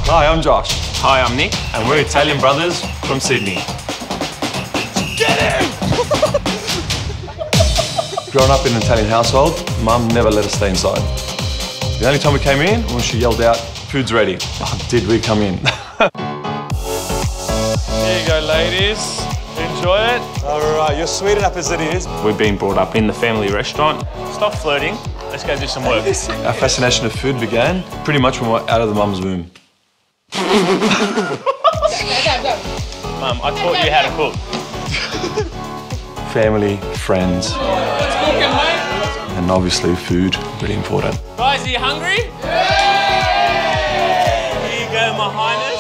Hi, I'm Josh. Hi, I'm Nick. And we're Italian brothers from Sydney. Get him! Growing up in an Italian household, Mum never let us stay inside. The only time we came in was when she yelled out, "Food's ready." Oh, did we come in? Here you go, ladies. Enjoy it. All right, you're sweet enough as it is. We've been brought up in the family restaurant. Stop flirting. Let's go do some work. Our fascination of food began pretty much when we were out of the mum's womb. Mum, I taught you how to cook. Family, friends, and obviously food, really important. Guys, are you hungry? Here you go, my highness.